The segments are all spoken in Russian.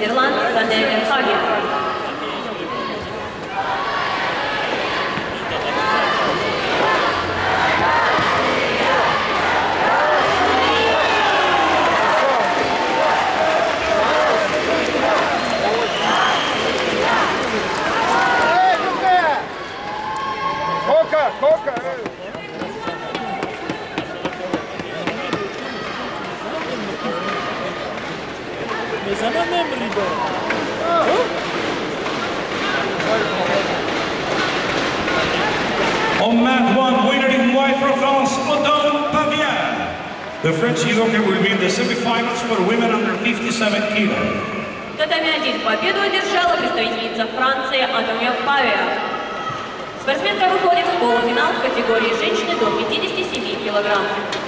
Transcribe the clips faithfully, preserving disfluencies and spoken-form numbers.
Нидерланд Рене Верхаген. On mat one, winner in white for France, Aude Pavien. The French judoka will be in the semi-finals for women under fifty-seven kilos. Татами один победу одержала представительница Франции Aude Pavien. Спортсменка выходит в полуфинал в категории женщины до пятидесяти семи килограмм.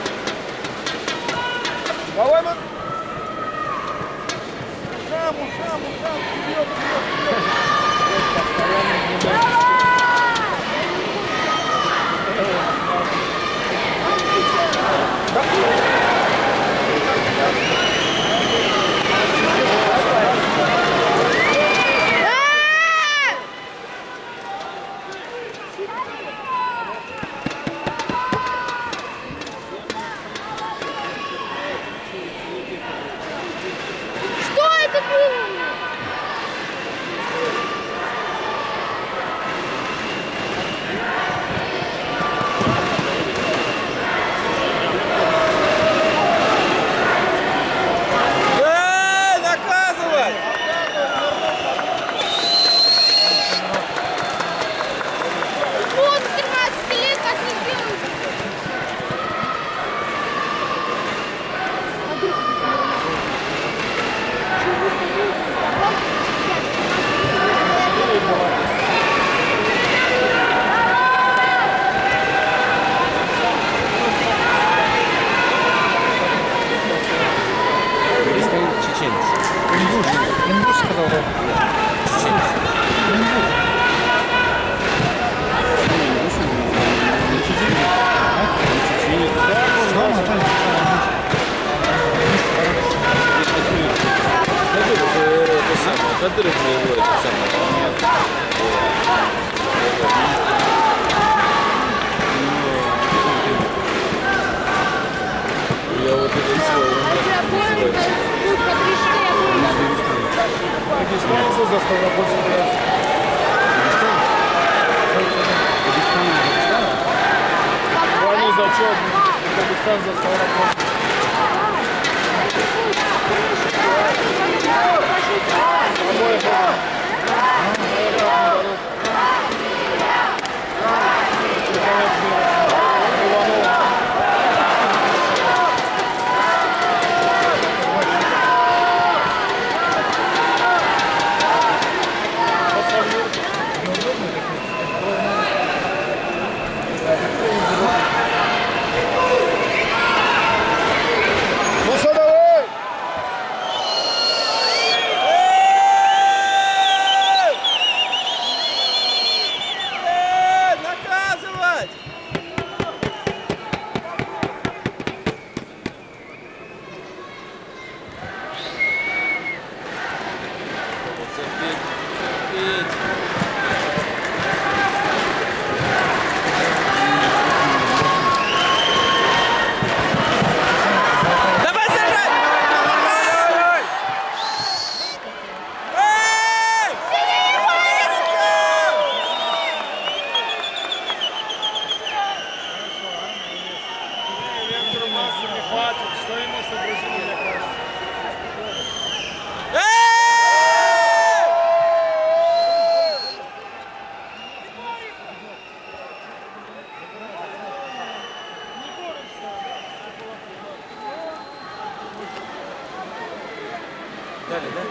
Дали, да?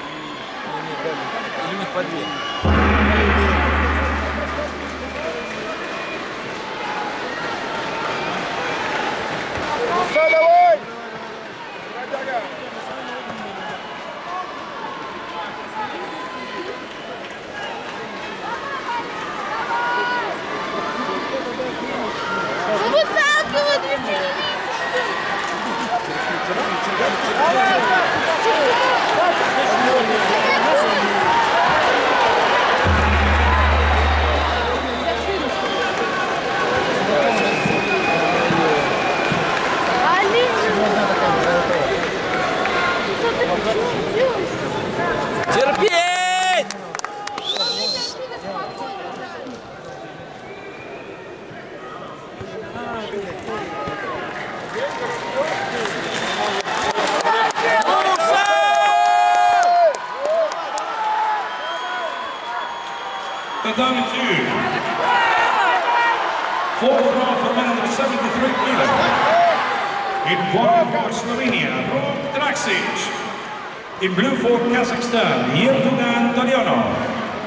Нет, нет, дали. Или у них по две? Давай! Выталкивают людей! Tatami two. Fourth round for men under seventy-three kilos. In white for Slovenia, Rok Draksic. In blue for Kazakhstan, Yertugan Tolionov.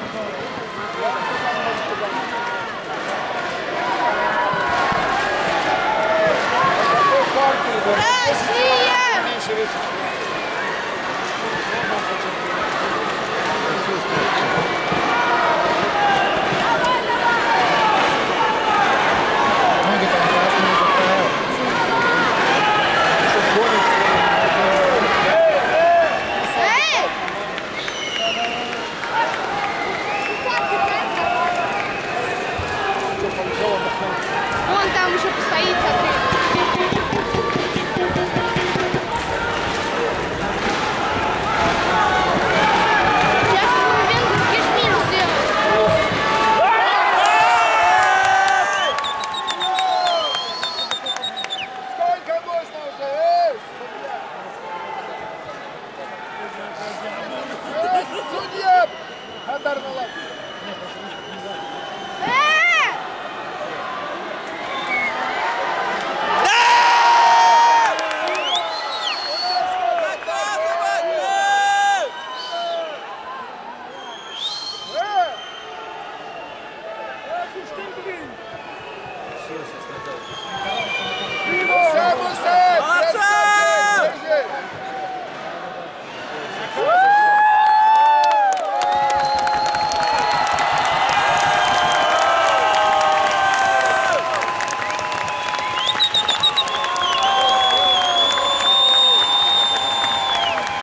Вон там еще постоит, смотри. Сейчас мы венгерский шмиль сделаем. Сколько можно уже, эй, судья? Эй, судья! Хадар на лапу. Все, сейчас надо.